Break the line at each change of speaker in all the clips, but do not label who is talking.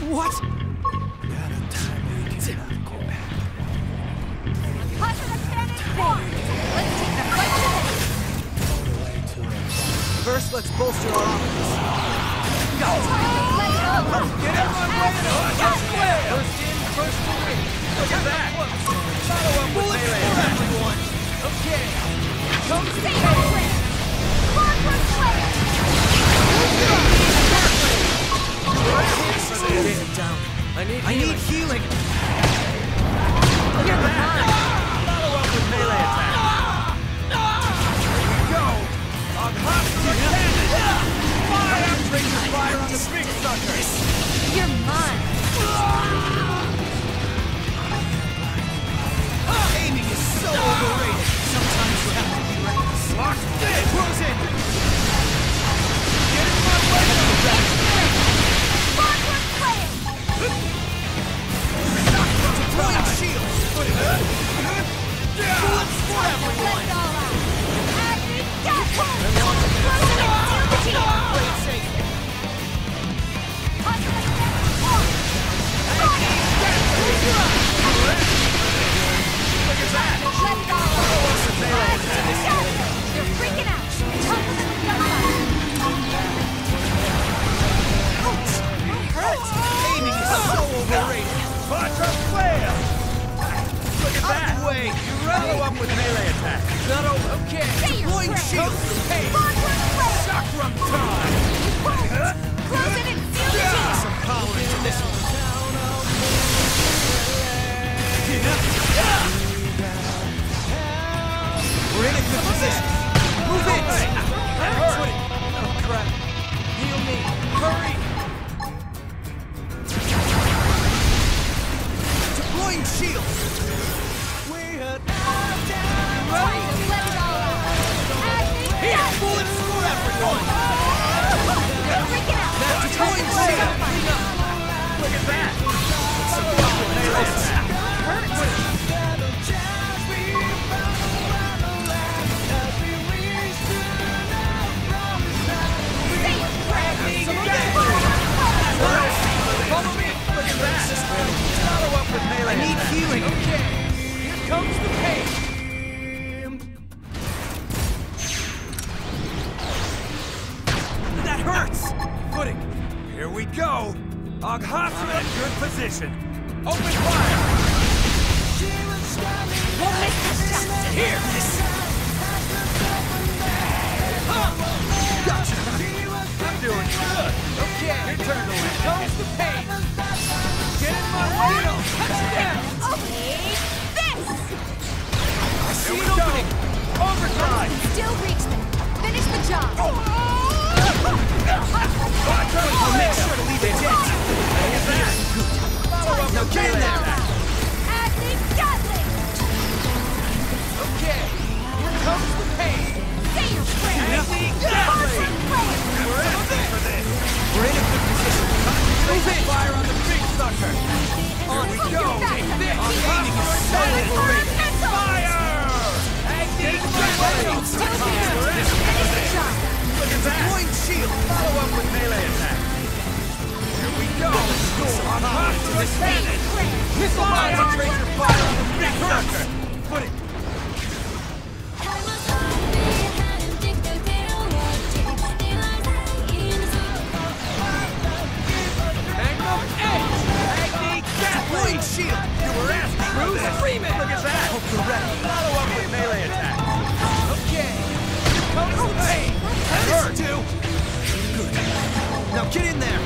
What? First, let's bolster our offense. Go! Get everyone ready! First in, first to win. Look at that! Follow up with melee attack. Everyone. Okay. Come to the table. I need healing. Look at that! Follow up with melee attack. Here we go. On hot cannon. Fire! Razor fire on the big sucker.
You're mine.
Aiming is so overrated. Sometimes you have to be reckless. Lock it! Close it! Get in my way! Deploying shield! Bullets for everyone! Play it safe. Look at that!
You're freaking out!
Ouch! That hurts! Aiming is so overrated! Flare! Look at that! Out of the way! You follow up with melee attack! Not over! Okay! Deploying shield! Hey! Chakram time!
Close it and seal the team!
Some power into this one! We're in a good position! Move it! That hurt! Oh crap! Heal me! Hurry! Deploying shield! Ready?
Let it all out!
Here! Bullets for everyone!
You're freaking out!
Now deploying shield! Look at that! Some power melee attack! Follow me! Look at that! Follow up with melee. I need healing. Okay, here comes the pain. That hurts! Footing. Here we go. Aghatra in good position. Open fire.
Won't miss this shot!
Here. Gotcha. I'm doing good. Okay, your turn to win. Comes the pain. Get in my way. Touchdown.
Okay, this!
I see an opening. Overdrive.
Still reach them. Finish the job.
I'll make sure to leave it dead. Look at that. Follow up. Now get in there. Okay, here comes the pain.
Say your prayer.
We're asking for this. We're in a good position. Move it. Fire on the big sucker. On we go. Take this. Aiming is so overrated. Fire! Get in my way. We're asking for this. Look at that. Deploying shield. Follow up with melee attack. Here we go. On hot to the cannon. Missile concentrator fire on the big sucker. Put it. Deploying shield! You were asking for this! Look at that! Hope you're ready. Follow up with melee attack. Okay. Here comes the pain! That hurts! Good. Now get in there!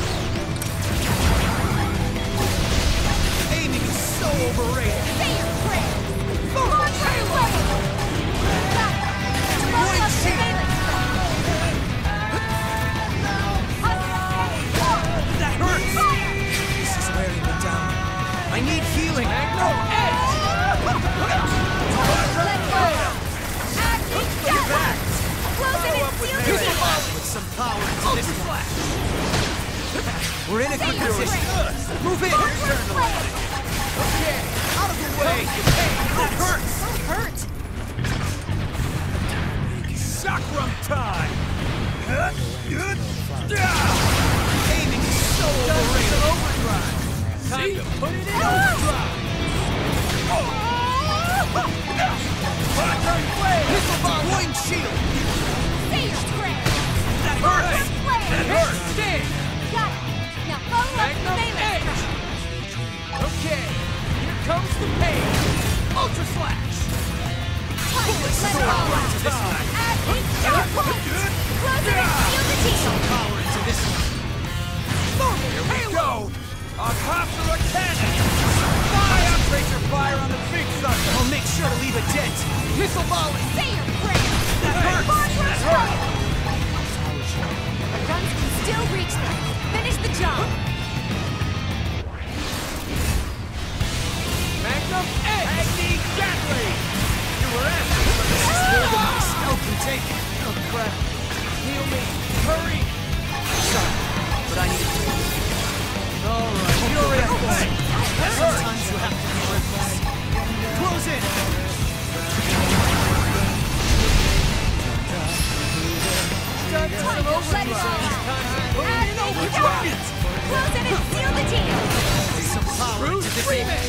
Aiming is so overrated!
Say your prayer.
Deploying shield! That hurts! This is wearing me down. I need healing! No edge! With some power into this flash. We're in a good position. Move in! Okay, out of the way! That hurts!
Hurt!
Chakram time! Aiming is so overdrive. Time to put it in overdrive. Missile bomb. Wind shield.
Say your prayer.
That hurts. That hurts. Sting.
Got it. Now follow up the
Magnum
melee
edge.
strike.
Okay, here comes the pain. Ultra slash.
Time to let it all out. Add a sharp point. Close it and seal the deal.
Power into this one. Here we go. Arcoptera cannon. Fire! Tracer fire on the big sucker. I'll make sure to leave a dent. Missile volley.
Say your prayer.
That hurts. That hurts.
The guns can still reach them. Finish the job.
Magnum edge. Agni Gatling. You were asking for this. This is more than my Skell can take. Oh crap. Heal me. Hurry. Sorry, but I need a break. All right. You're in play. Sometimes you have to be ruthless. Close in.
Time to let it all out. Add a sharp. Close it and seal the deal.
Some power into this image.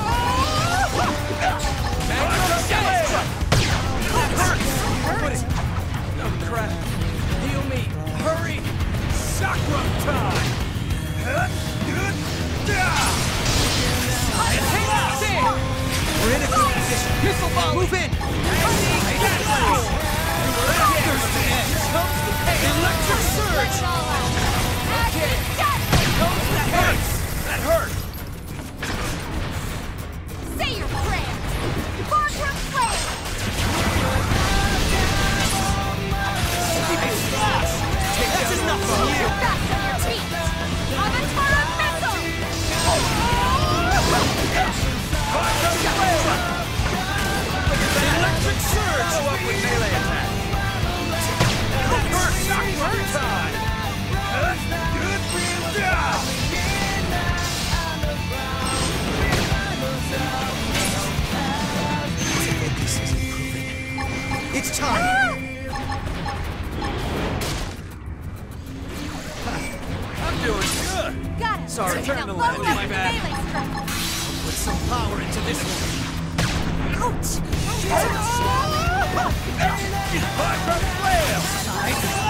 Magnum edge. That hurts. What is it? Oh crap. Heal me. Hurry. Chakra time. We're in a good position. Missile bomb. Move in. There's the edge. Comes the pain. Electric surge.
Okay.
Comes the hurts. That hurt.
Say your prayer. Bartram flame.
That's enough from you.
Fast on your feet. Avatar missile.
Electric surge. Follow up with melee attack. First chakra time. Focus is improving. It's time. I'm doing good.
Got it.
Sorry,
now
turn the
follow
left.
up
My
the
bad.
melee strike.
Put some power into this one.
Ouch.
Fire from flail.